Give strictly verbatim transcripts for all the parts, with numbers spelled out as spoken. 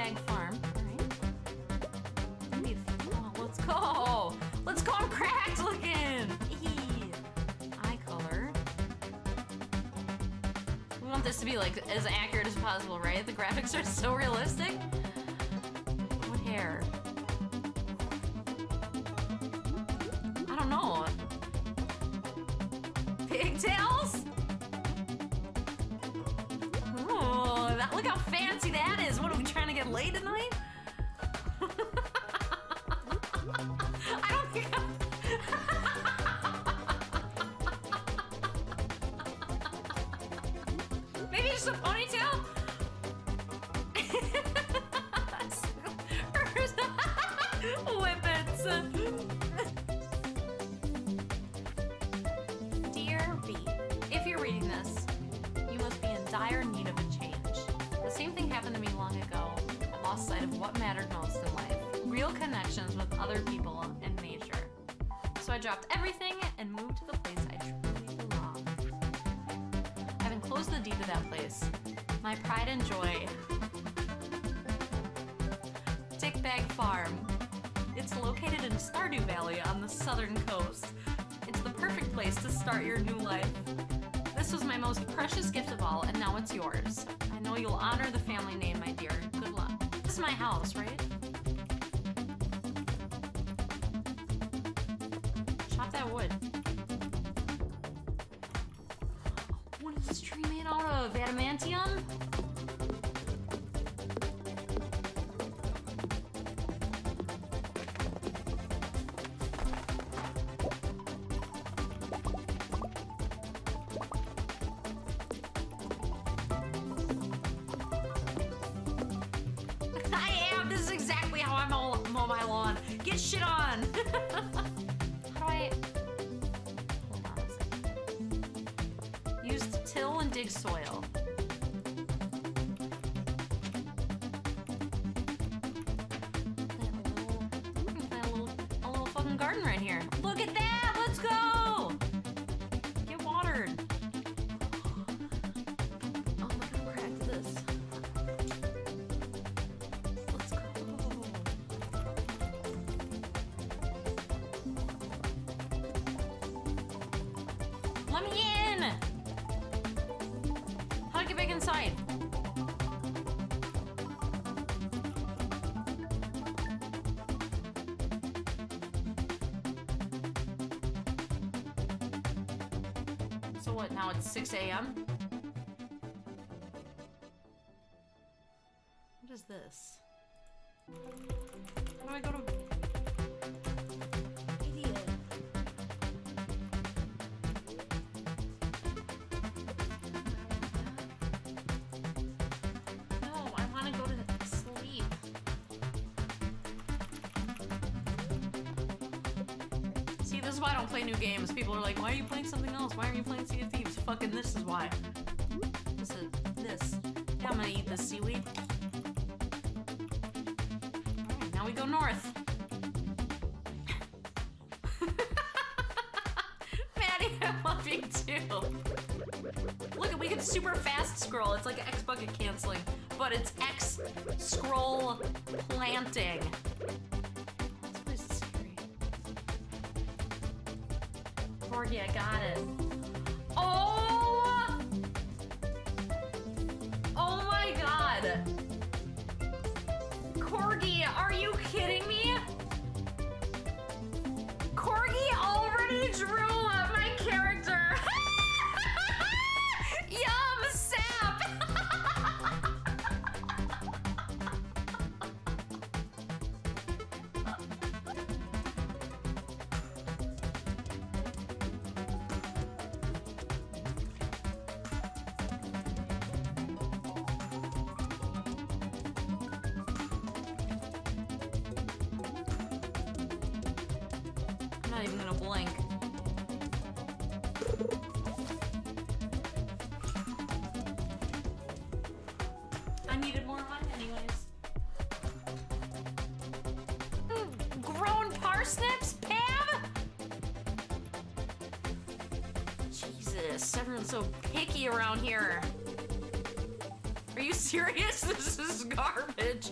Bag Farm. Alright. Oh, let's go! Let's go! I'm cracked looking! Eye color. We want this to be like as accurate as possible, right? The graphics are so realistic. What hair? I don't know. Pigtails? Oh, that, look how fancy that is. What, are we trying to get laid tonight? I don't think I'm... Maybe just a ponytail? Whippets. Dear B, if you're reading this, you must be in dire need of a change. The same thing happened to me long ago. I lost sight of what mattered most in life. Real connections with other people and nature. So I dropped everything and moved to the place I truly belong. I've enclosed the deed to that place. My pride and joy. Dick Bag Farm. It's located in Stardew Valley on the southern coast. It's the perfect place to start your new life. This was my most precious gift of all, and now it's yours. I know you'll honor the family name, my dear. Good luck. This is my house, right? Chop that wood. What is this tree made out of? Adamantium? Mow my lawn. Get shit on! How do I... Hold on a second. Use to till and dig soil. Plant a little, a little, a little fucking garden right here. Look at that! Let's go! Get watered. Oh my god, we're back to this. Let me in! How to get back inside? So what, now it's six A M? What is this? How do I go to... This is why I don't play new games. People are like, why are you playing something else? Why aren't you playing Sea of Thieves? Fucking this is why. This is this. Yeah, I'm gonna eat this seaweed. Alright, now we go north. Maddie, I love you too. Look, we can super fast scroll. It's like X bucket canceling, but it's X scroll planting. Corgi, I got it. Oh! Oh my god! Corgi, are you kidding me? Corgi already drew my character! Yum! Sap! Not even gonna blink. I needed more honey anyways. Mm, grown parsnips, Pam? Jesus, everyone's so picky around here. Are you serious? This is garbage.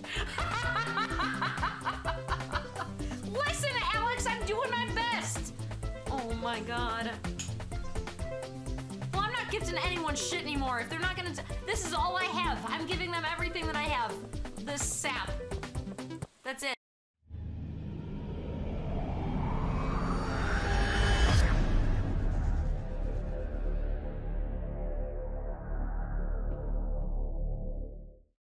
Listen, Alex, I'm doing my best. Oh my god. Well, I'm not gifting anyone shit anymore. If they're not gonna, t this is all I have. I'm giving them everything that I have. This sap. That's it.